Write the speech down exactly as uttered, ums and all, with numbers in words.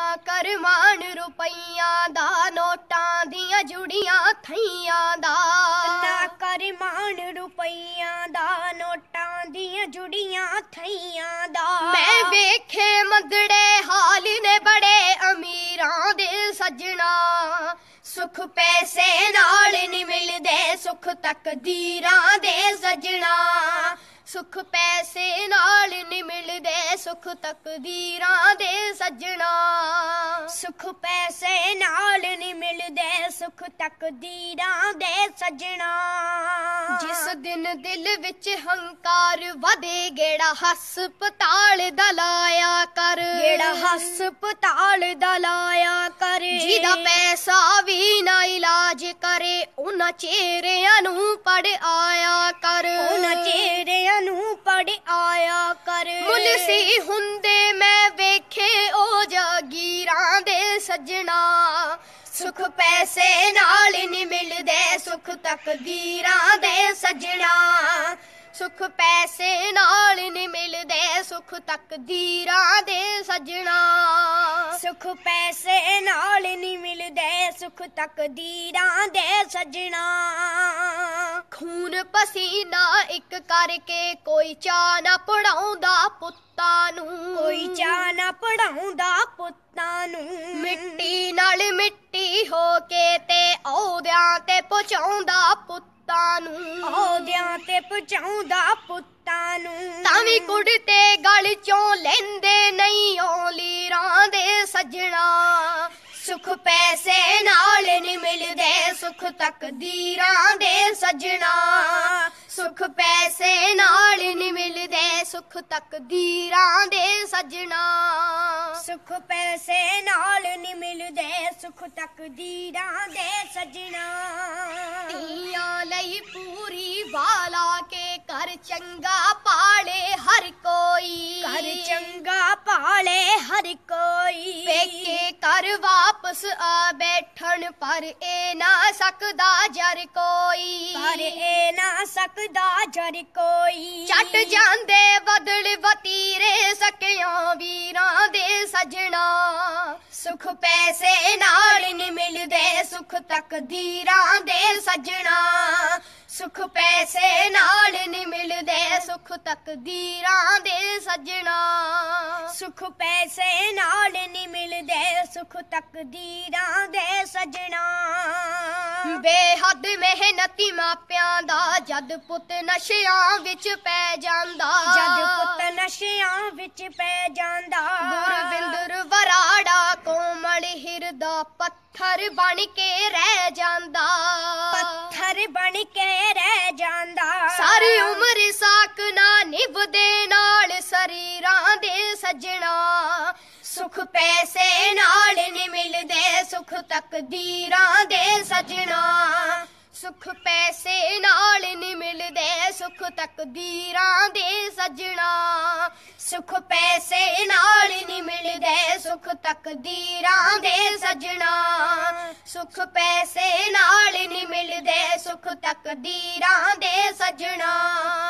कर मान रुपइयां दा नोटां दियां जुड़ियां थइयां दा ना कर मान रुपइयां दा नोटां दियां जुड़ियां थइयां दा मैं वेखे मंदड़े हाल ने बड़े अमीरां दे सजना सुख पैसे नाल नहीं मिलदे सुख तकदीरां दे सजना सुख पैसे नाल नहीं मिलदे सुख तकदीरां दे सजना सुख पैसे नाल नहीं मिलदे सुख तकदीरां दे सजना जिस दिन दिल विच हंकार वधे गेड़ा हस्पताल दा लाया कर गेड़ा हस्पताल दा लाया कर जिदा पैसा भी ना इलाज करे उन्हां चेहरियां नूं पढ़ आया कर उन्हां चेहरियां नूं पढ़ आया कर मुलसी हुंदे मैं वेखे ओ जागीरां दे सजना सुख पैसे नाल नहीं मिलदे सुख तकदीरां दे सजना सुख पैसे नाल नहीं मिलदे सुख तकदीरां दे सजना सुख पैसे नाल नहीं मिलदे सुख तकदीरां दे सजना खून पसीना एक करके कोई चाह ना पढ़ाउंदा पुत्तां नूं कोई चाह ना पढ़ाउंदा पुत्तां नूं मिट्टी नाल मिट्टी हो के ते औहदियां ते पहुंचाउंदा पुत्तां नूं औहदियां ते पहुंचाउंदा पुत्तां नूं तावी कुड़ते गल चों लैंदे नहीं ओ लीरां दे सजना सुख पैसे नाल नहीं मिलदे सुख तकदीरां दे सजना सुख पैसे नाल नहीं मिलदे सुख तकदीरां दे सजना सुख पैसे नाल नहीं मिलदे सुख तकदीरां दे सजना धीआं लई पूरी वाला के कर चंगा पाले हर कोई कर चंगा पाले हर कोई पेके कर वापस आ बैठन पर ए ना सकदा जर कोई पर ए ना सकदा जर कोई चट जांदे बदल वतीरे सकियां वीरां दे सजना सुख पैसे नाल नहीं मिलदे सुख तकदीरां दे सजना सुख पैसे नाल नहीं मिलदे सुख तकदीरां दे सजना सुख पैसे नाल नहीं मिलदे सुख तकदीरां दे सजना बेहद मेहनती मापियां दा जद पुत नशियां विच पै जांदा जद पुत नशियां विच पै जांदा गुरविंदर वराड़ा कोमल हिरदा पत्थर बन के रह जांदा पत्थर बन के रह जांदा सारी उम्र साक ना निभदे नाल शरीरां दे सजना सुख पैसे नाल नहीं मिलदे सुख तकदीरां दे सजना सुख पैसे नाल नहीं मिलदे सुख तकदीरां दे सजना सुख पैसे नाल नहीं मिलदे सुख तकदीरां दे सजना सुख पैसे नाल नहीं मिलदे सुख तकदीरां दे सजना।